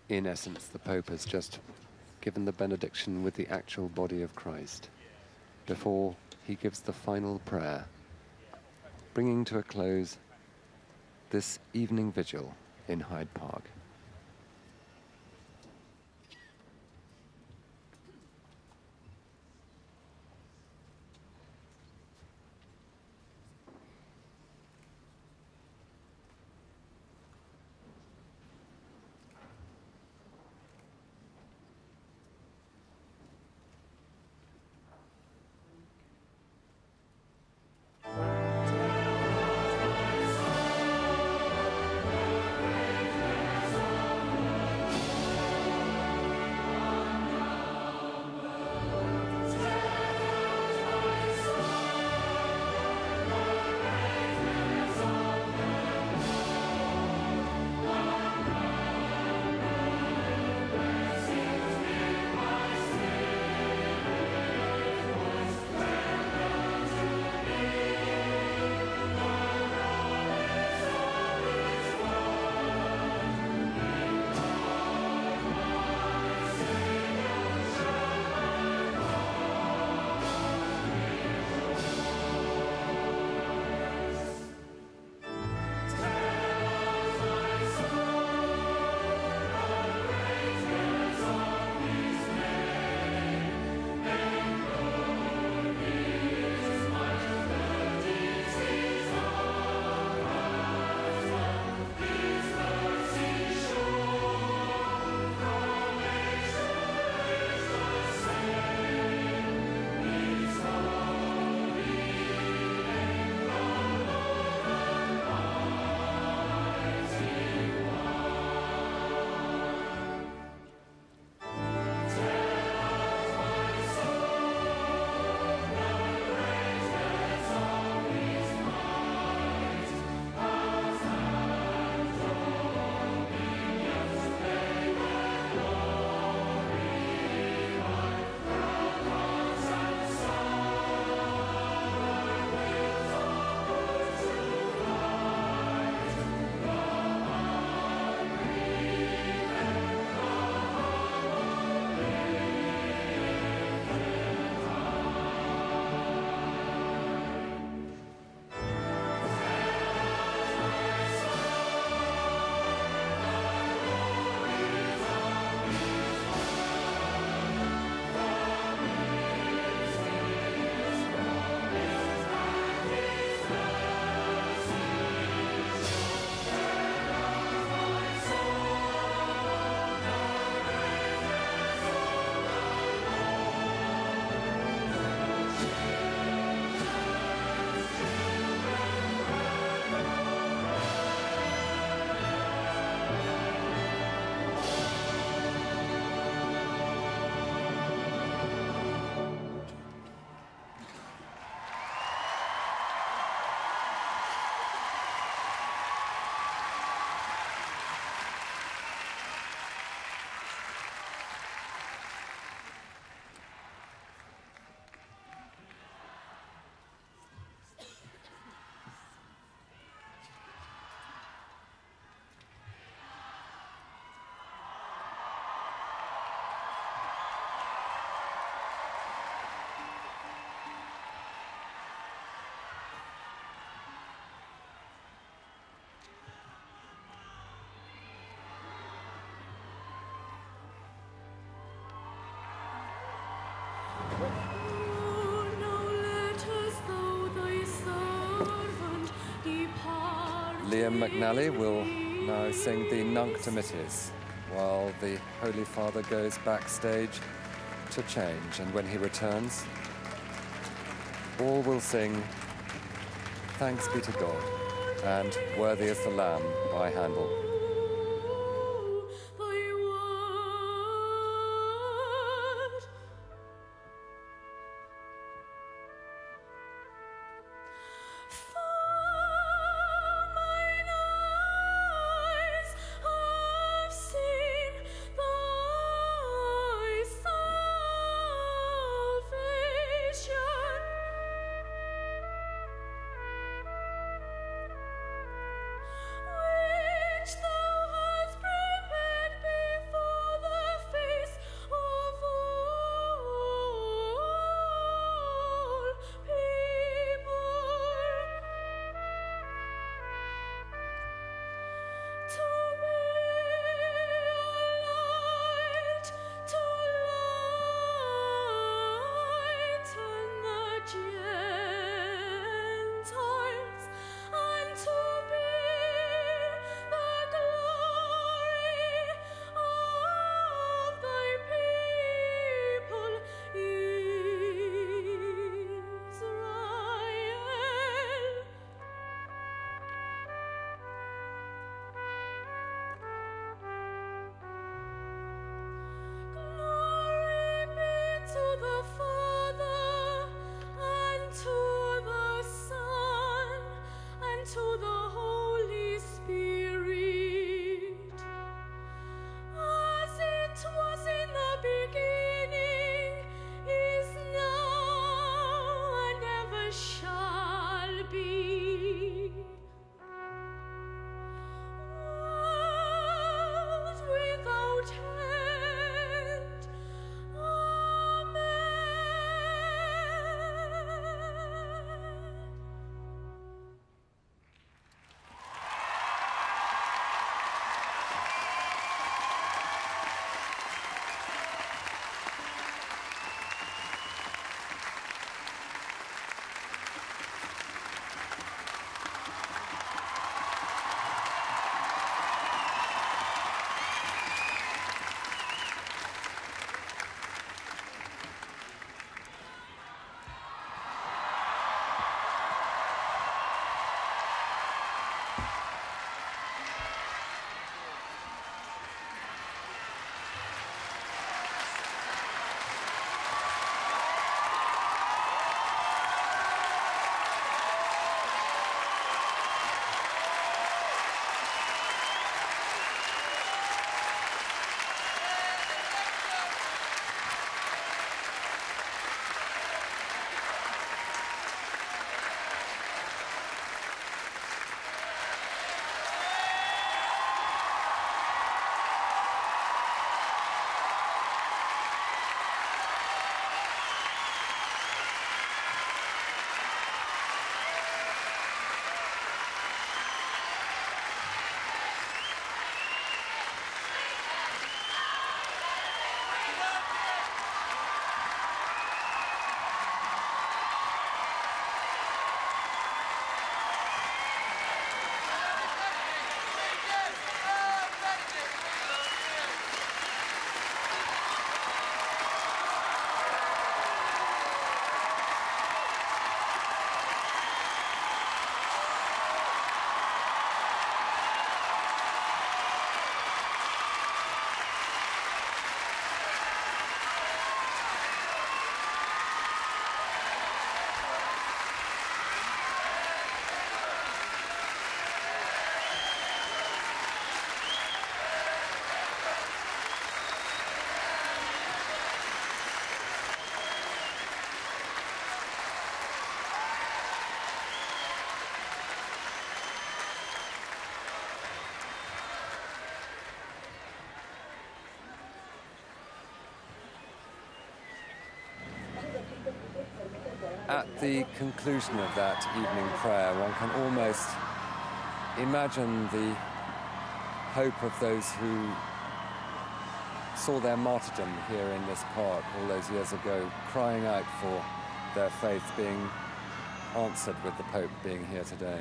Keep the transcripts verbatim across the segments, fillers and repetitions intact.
In essence, the Pope has just given the benediction with the actual body of Christ before he gives the final prayer, bringing to a close this evening vigil in Hyde Park. Liam McNally will now sing the Nunc Dimittis while the Holy Father goes backstage to change. And when he returns, all will sing Thanks Be to God and Worthy is the Lamb by Handel. Which at the conclusion of that evening prayer, one can almost imagine the hope of those who saw their martyrdom here in this park all those years ago, crying out for their faith being answered with the Pope being here today.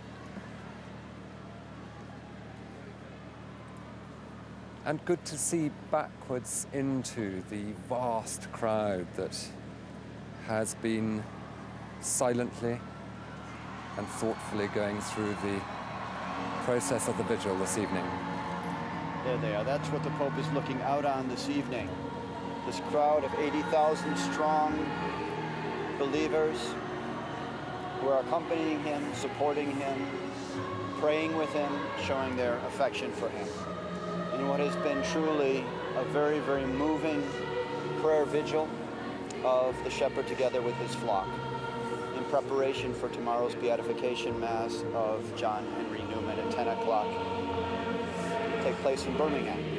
And good to see backwards into the vast crowd that has been silently and thoughtfully going through the process of the vigil this evening. There they are. That's what the Pope is looking out on this evening. This crowd of eighty thousand strong believers who are accompanying him, supporting him, praying with him, showing their affection for him. In what has been truly a very, very moving prayer vigil of the shepherd together with his flock in preparation for tomorrow's beatification mass of John Henry Newman at ten o'clock. Take place in Birmingham.